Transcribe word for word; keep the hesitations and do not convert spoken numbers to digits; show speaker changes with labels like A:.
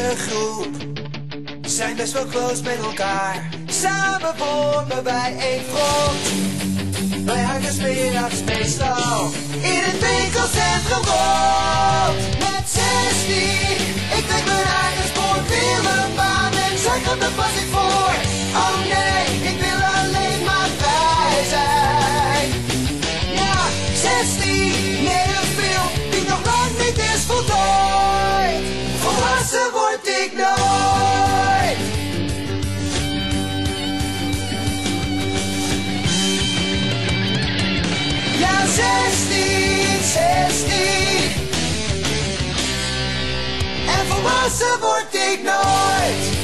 A: vriendengroep zijn best wel close met elkaar. Samen vormen wij één front. Wij hangen 's middags meestal in het winkelcentrum rond. Met zestien, ik trek mijn eigen sport, wil een baan en zeggen me pas ik voor. Oh nee, ik wil alleen maar vrij zijn. Ja, zestien, nee een film die nog lang niet is voltooid. Volwassen word ik nooit. Ja, zestien, zestien. En volwassen word ik nooit.